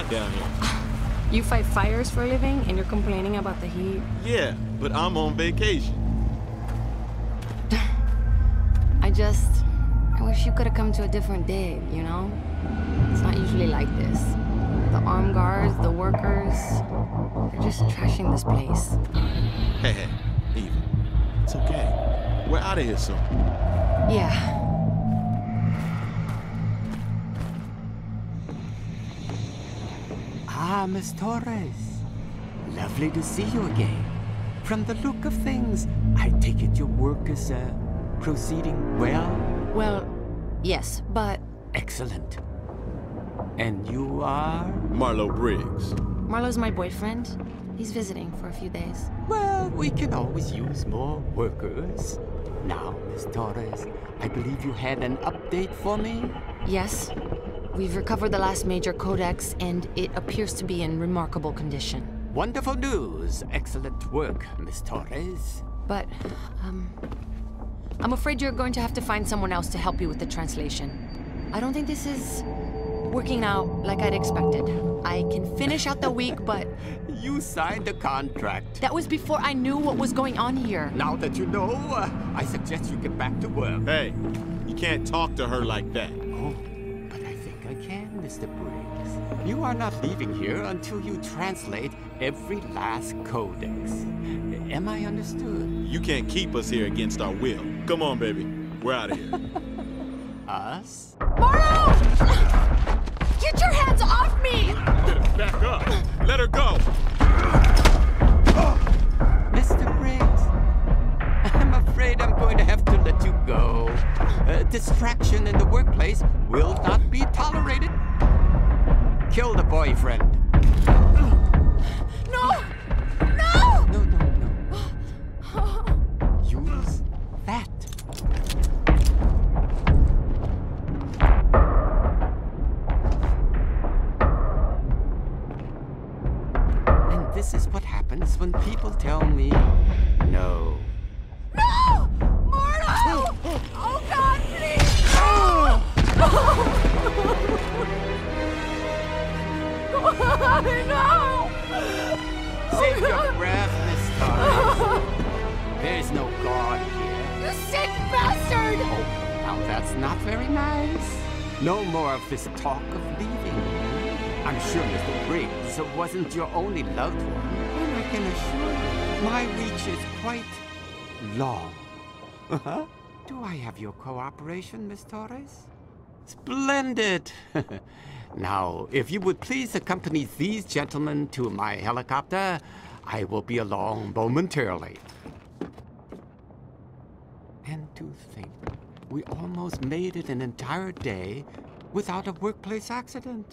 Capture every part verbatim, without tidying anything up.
like down here? You fight fires for a living, and you're complaining about the heat? Yeah, but I'm on vacation. I just... I wish you could have come to a different day, you know? It's not usually like this. The armed guards, the workers... They're just trashing this place. Hey, hey, Eva. It's okay. We're out of here soon. Yeah. Ah, Miss Torres. Lovely to see you again. From the look of things, I take it your work is, uh, proceeding well? Well, yes, but... Excellent. And you are? Marlow Briggs. Marlow's my boyfriend. He's visiting for a few days. Well, we can always use more workers. Now, Miss Torres, I believe you had an update for me? Yes. We've recovered the last major codex, and it appears to be in remarkable condition. Wonderful news. Excellent work, Miss Torres. But, um... I'm afraid you're going to have to find someone else to help you with the translation. I don't think this is working out like I'd expected. I can finish out the week, but... You signed a contract. That was before I knew what was going on here. Now that you know, uh, I suggest you get back to work. Hey, you can't talk to her like that. Oh, but I think I can, Mister Briggs. You are not leaving here until you translate every last codex. Am I understood? You can't keep us here against our will. Come on, baby. We're out of here. Us? Marlow! Get your hands off me! Back up. Let her go. Mister Briggs, I'm afraid I'm going to have to let you go. Uh, distraction in the workplace will not be tolerated. Kill the boyfriend. No! No! No, no, no. Use that. And this is what happens when people tell me no. No! Marlow! Oh, God, please! No! No! Save your breath, Miss Torres. There's no God here. You sick bastard! Oh, now that's not very nice. No more of this talk of leaving. I'm sure Mister Briggs wasn't your only loved one, and I can assure you, my reach is quite long. Uh-huh. Do I have your cooperation, Miss Torres? Splendid! Now, if you would please accompany these gentlemen to my helicopter, I will be along momentarily. And to think, we almost made it an entire day without a workplace accident.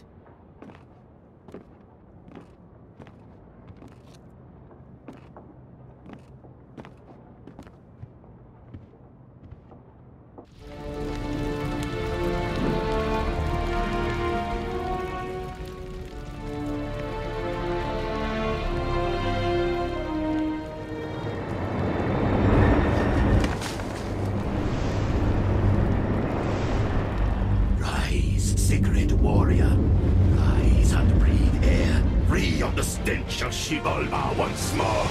Sacred warrior, rise and breathe air, free of the stench of Xibalba once more.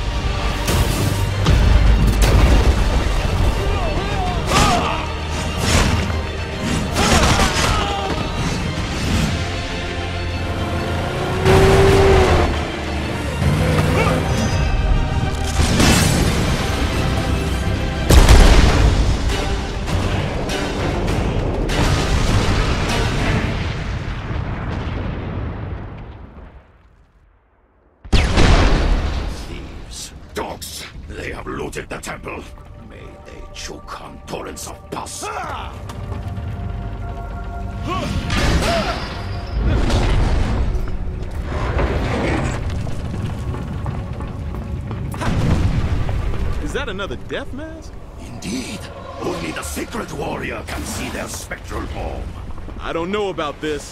Dogs! They have looted the temple. May they choke on torrents of pus. Is that another death mask? Indeed. Only the sacred warrior can see their spectral home. I don't know about this.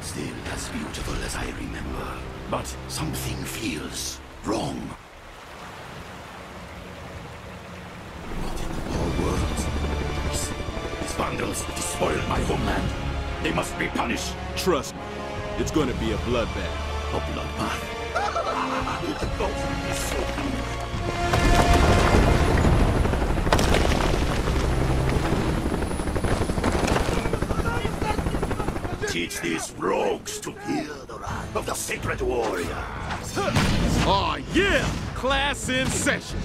Still as beautiful as I remember. But something feels wrong. What in the whole world? These, these vandals despoiled my homeland. They must be punished. Trust me, it's gonna be a bloodbath. A bloodbath. Teach these rogues to fear the wrath of the sacred warrior. Oh yeah! Class in session!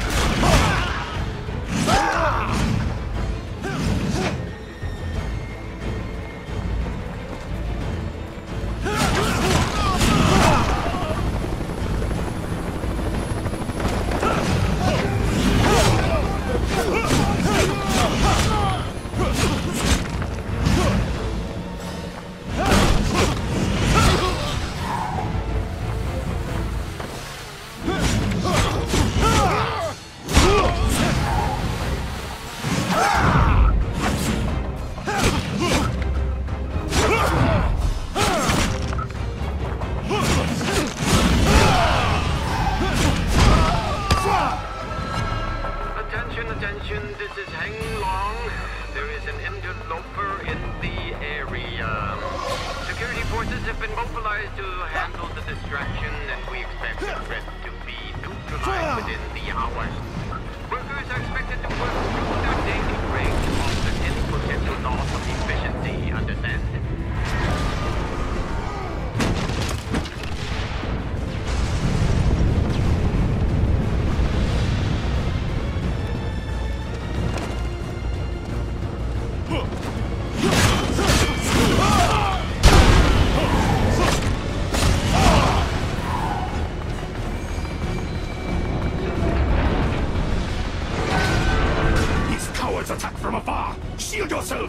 Attack from afar! Shield yourself!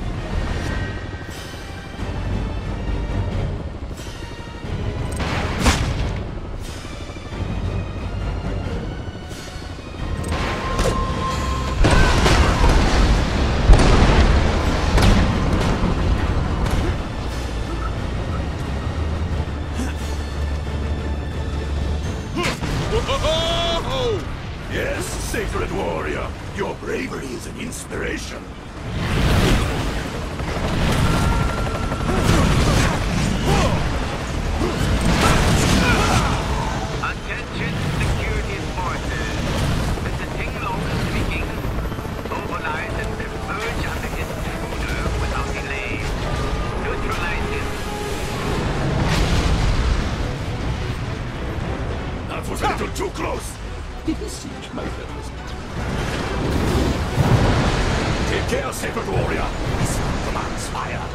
Yes, sacred warrior! Your bravery is an inspiration. Attention, security forces. This is Ting Long speaking. Mobilize and converge on the intruder without delay. Neutralize him. That was a little too close. Besiege my fellows. Take care, sacred warrior. This commands fire.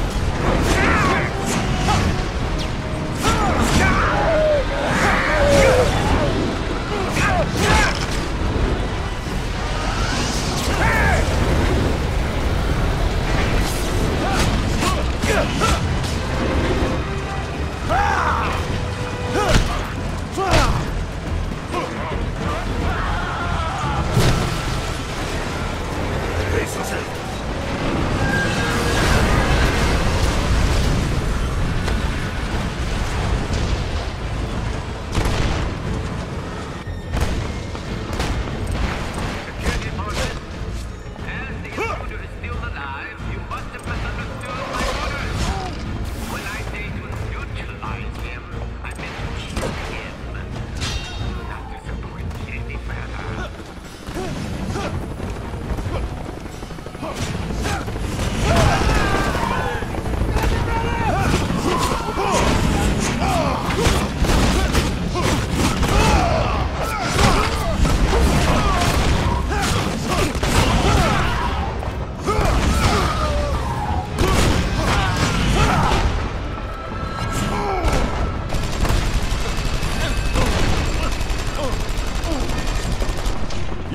Yeah!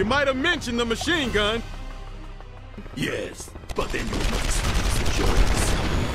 You might have mentioned the machine gun. Yes, but then you must secure yourself.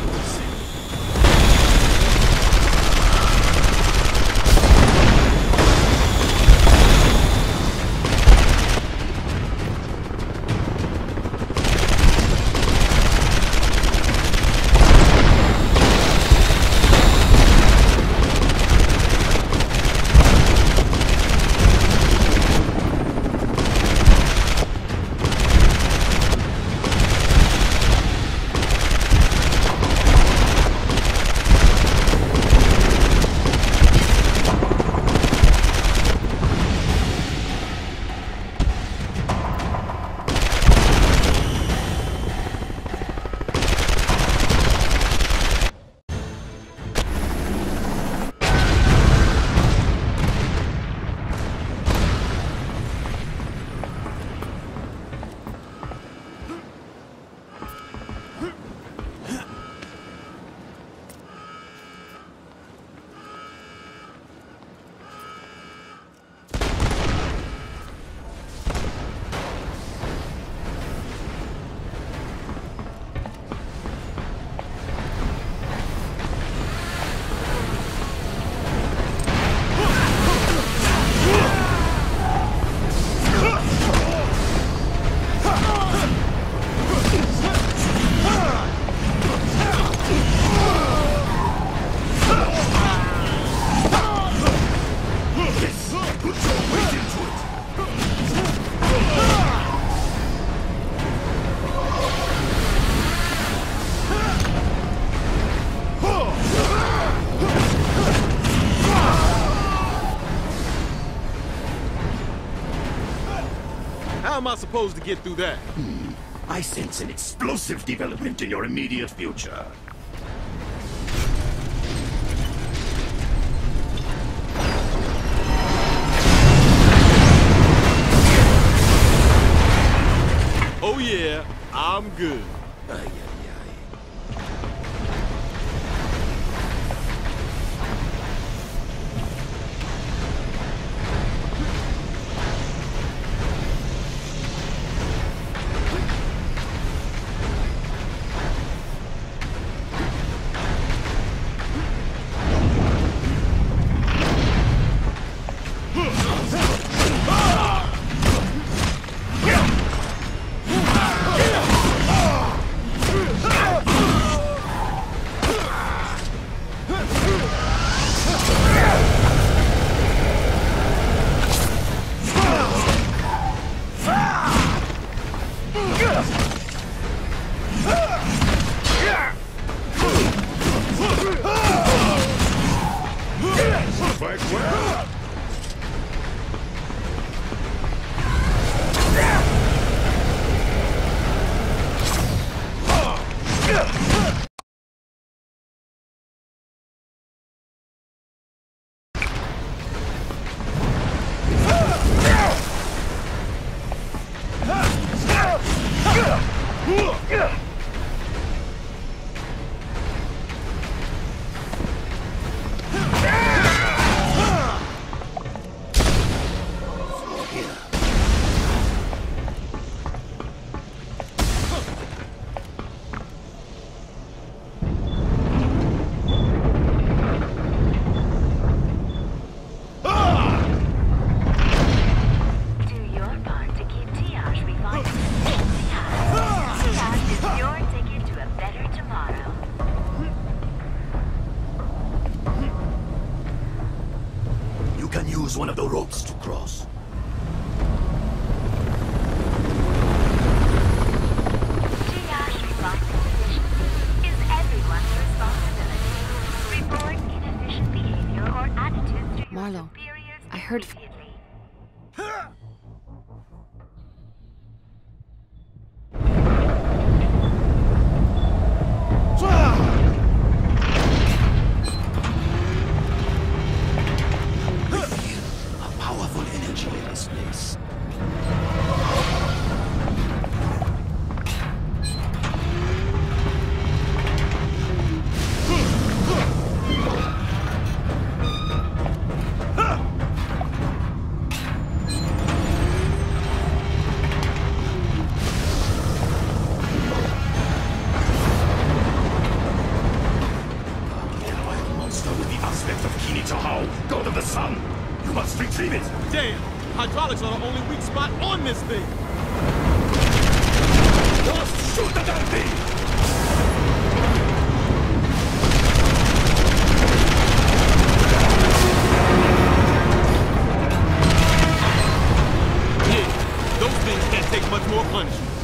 How am I supposed to get through that? Hmm. I sense an explosive development in your immediate future. Oh yeah, I'm good. Ay, ay, ay. One of the ropes to cross. Triage responsibility is everyone's responsibility. Report inefficient behavior or attitudes to your Marlow, superiors I heard. immediately. Hydraulics are the only weak spot on this thing. Just shoot the damn thing! Yeah, those things can't take much more punishment.